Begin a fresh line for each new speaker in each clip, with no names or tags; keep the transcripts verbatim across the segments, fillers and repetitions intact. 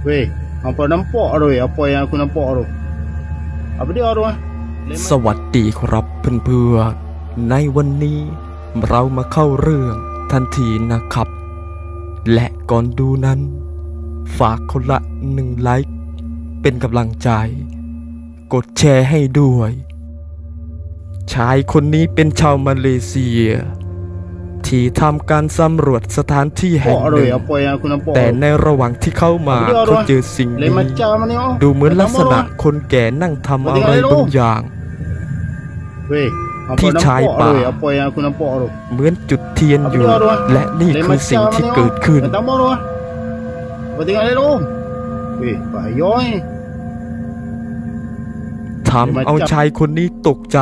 Weh, apa nampak tu? Apa yang aku nampak tu? Apa dia tu?
สวัสดีครับเพื่อนๆในวันนี้เรามาเข้าเรื่องทันทีนะครับและก่อนดูนั้นฝากคนละหนึ่งไลค์เป็นกำลังใจกดแชร์ให้ด้วยชายคนนี้เป็นชาวมาเลเซียที่ทำการสำรวจสถานที่แห่งหนึ่งแต่ในระหว่างที่เข้ามาเขาเจอสิ่งนี้ดูเหมือนลักษณะคนแก่นั่งทำอะไรบางอย่างที่ชายป่าเหมือนจุดเทียนอยู่และนี่คือสิ่งที่เกิดขึ้นทำเอาชายคนนี้ตกใจ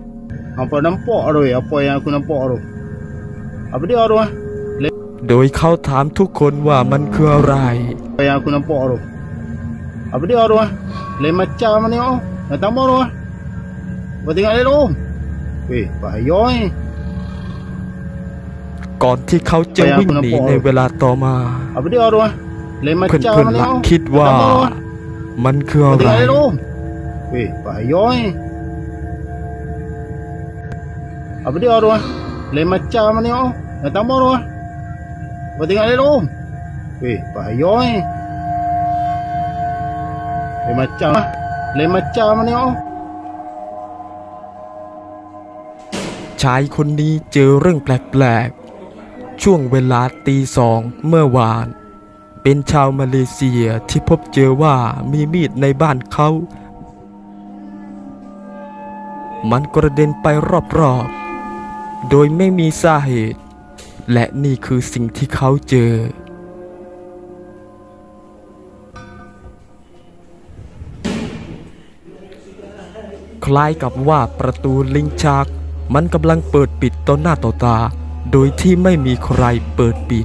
โดยเขาถามทุกคนว่ามันคืออะไรก่อนที่เขาจะวิ่งหนีในเวลาต่อมาเพื่อนๆหลักคิดว่ามันคืออะไรชายคนนี้เจอเรื่องแปลกๆช่วงเวลาตีสองเมื่อวานเป็นชาวมาเลเซียที่พบเจอว่ามีมีดในบ้านเขามันกระเด็นไปรอบๆโดยไม่มีสาเหตุและนี่คือสิ่งที่เขาเจอคล้ายกับว่าประตูลิ้นชักมันกำลังเปิดปิดต่อหน้าต่อตาโดยที่ไม่มีใครเปิดปิด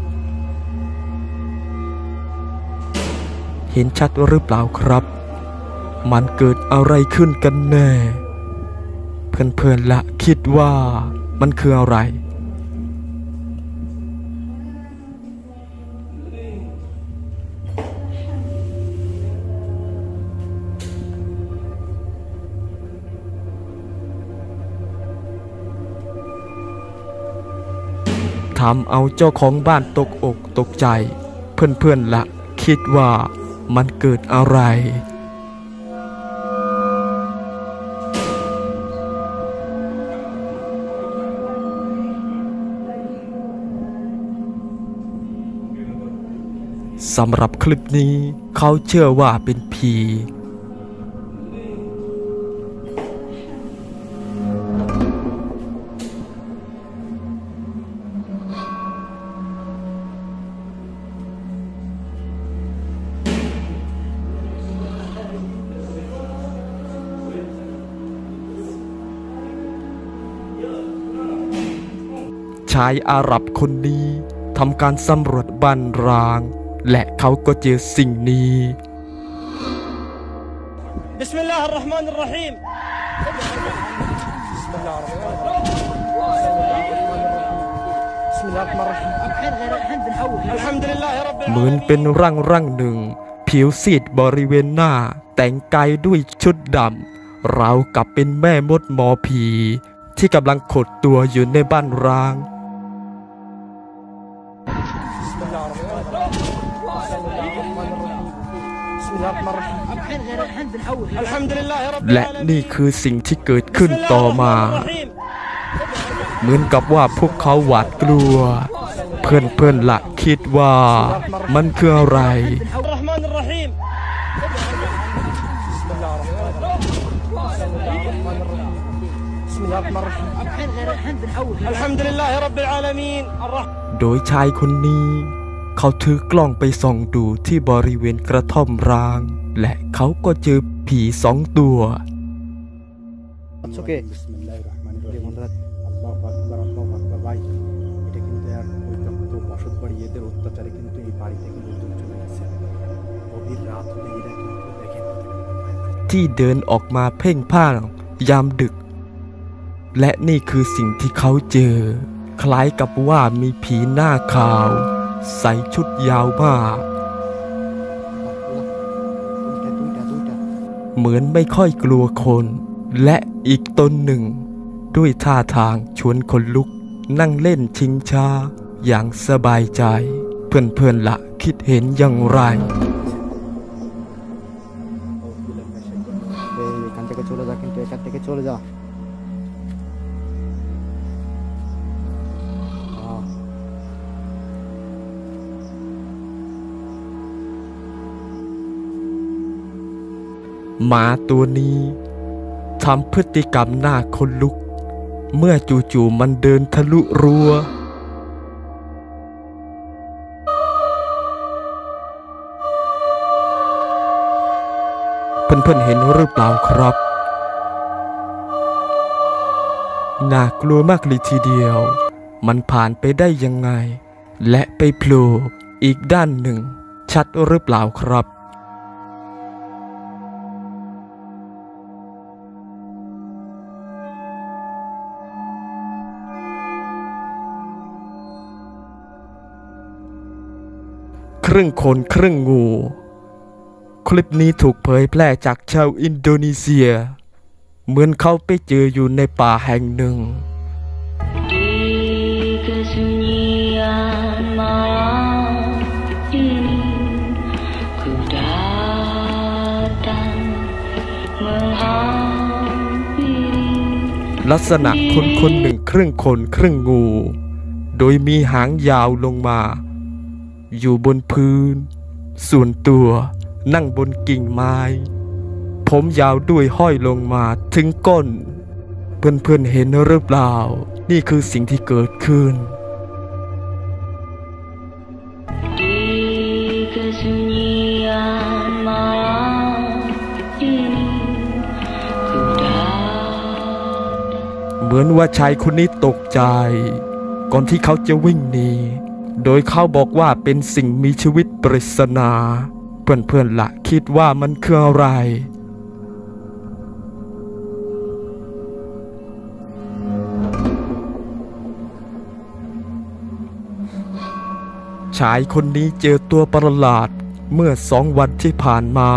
เห็นชัดหรือเปล่าครับมันเกิดอะไรขึ้นกันแน่เพื่อนๆละคิดว่ามันคืออะไรทำเอาเจ้าของบ้านตกอกตกใจเพื่อนๆละคิดว่ามันเกิดอะไรสำหรับคลิปนี้เขาเชื่อว่าเป็นผีชายอาหรับคนนี้ทำการสำรวจบ้านร้างและเขาก็เจอสิ่งนี้บิสมิลลาฮิรเราะห์มานิรเราะฮีมเหมือนเป็นร่างร่างหนึ่งผิวซีดบริเวณหน้าแต่งกายด้วยชุดดำราวกับเป็นแม่มดหมอผีที่กำลังขดตัวอยู่ในบ้านร้างและนี่คือสิ่งที่เกิดขึ้นต่อมาเหมือนกับว่าพวกเขาหวาดกลัวเพื่อนๆละคิดว่ามันคืออะไรโดยชายคนนี้เขาถือกล้องไปส่องดูที่บริเวณกระท่อมร้างและเขาก็เจอผีสองตัวที่เดินออกมาเพ่งพ่านยามดึกและนี่คือสิ่งที่เขาเจอคล้ายกับว่ามีผีหน้าขาวใส่ชุดยาวมากเหมือนไม่ค่อยกลัวคนและอีกตนหนึ่งด้วยท่าทางชวนคนลุกนั่งเล่นชิงช้าอย่างสบายใจเพื่อนๆละคิดเห็นอย่างไรหมาตัวนี้ทำพฤติกรรมหน้าขนลุกเมื่อจู่ๆมันเดินทะลุรั้วเพื่อนๆเห็นหรือเปล่าครับน่ากลัวมากเลยทีเดียวมันผ่านไปได้ยังไงและไปโผล่อีกด้านหนึ่งชัดหรือเปล่าครับครึ่งคนครึ่งงูคลิปนี้ถูกเผยแพร่จากชาวอินโดนีเซียเหมือนเขาไปเจออยู่ในป่าแห่งหนึ่งลักษณะคนคนหนึ่งครึ่งคนครึ่งงูโดยมีหางยาวลงมาอยู่บนพื้นส่วนตัวนั่งบนกิ่งไม้ผมยาวด้วยห้อยลงมาถึงก้นเพื่อนๆเห็นหรือเปล่านี่คือสิ่งที่เกิดขึ้นเหมือนว่าชายคนนี้ตกใจก่อนที่เขาจะวิ่งหนีโดยเขาบอกว่าเป็นสิ่งมีชีวิตปริศนาเพื่อนๆละคิดว่ามันคืออะไรชายคนนี้เจอตัวประหลาดเมื่อสองวันที่ผ่านมา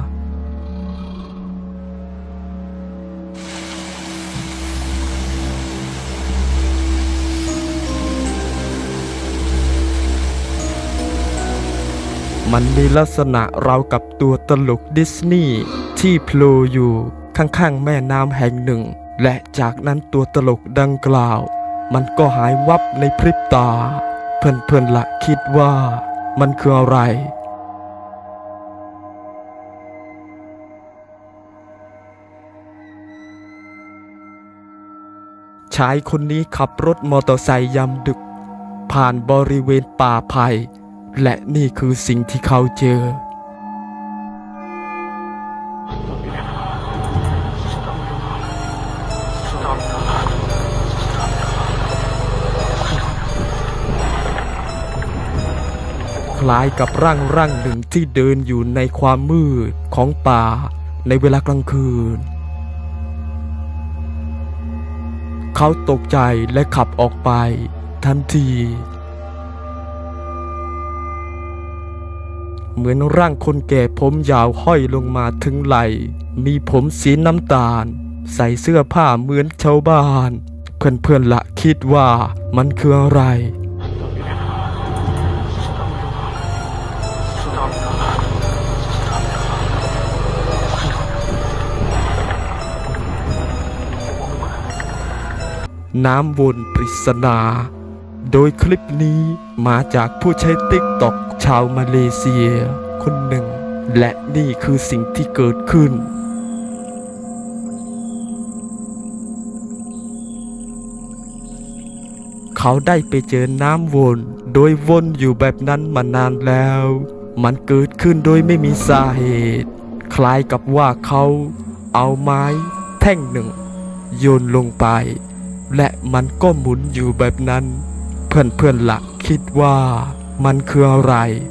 มันมีลักษณะราวกับตัวตลกดิสนีย์ที่โผล่อยู่ข้างๆแม่น้ำแห่งหนึ่งและจากนั้นตัวตลกดังกล่าวมันก็หายวับในพริบตาเพื่อนๆละคิดว่ามันคืออะไรชายคนนี้ขับรถมอเตอร์ไซค์ยามดึกผ่านบริเวณป่าไผ่และนี่คือสิ่งที่เขาเจอคล้ายกับร่างร่างหนึ่งที่เดินอยู่ในความมืดของป่าในเวลากลางคืนเขาตกใจและขับออกไปทันทีเหมือนร่างคนแก่ผมยาวห้อยลงมาถึงไหล่มีผมสีน้ำตาลใส่เสื้อผ้าเหมือนชาวบ้านเพื่อนๆละคิดว่ามันคืออะไรน้ำวนปริศนาโดยคลิปนี้มาจากผู้ใช้ติ๊กต็อกชาวมาเลเซียคนหนึ่งและนี่คือสิ่งที่เกิดขึ้นเขาได้ไปเจอน้ำวนโดยวนอยู่แบบนั้นมานานแล้วมันเกิดขึ้นโดยไม่มีสาเหตุคล้ายกับว่าเขาเอาไม้แท่งหนึ่งโยนลงไปและมันก็หมุนอยู่แบบนั้นเพื่อนๆละคิดว่ามันคืออะไร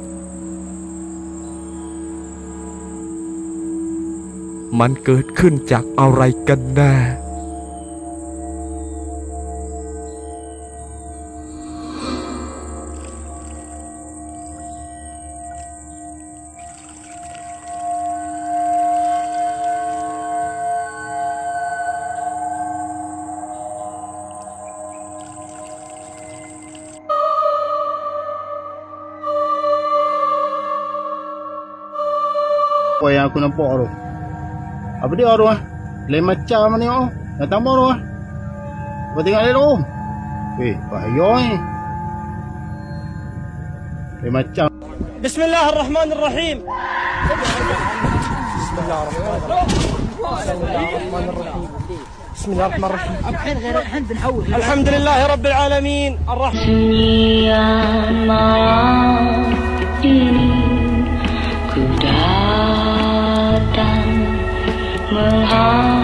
มันเกิดขึ้นจากอะไรกันแน่
apa yang aku nampak tu. Apa dia tu ah? Lain macam ni oh. Dah tambah tu ah. Kau tengok dia tu. Eh, bahaya ni. Lain macam.
Bismillahirrahmanirrahim. بسم الله الرحمن الرحيم. الحين غير الحين بنحول. الحمد لله رب العالمين الرحمن.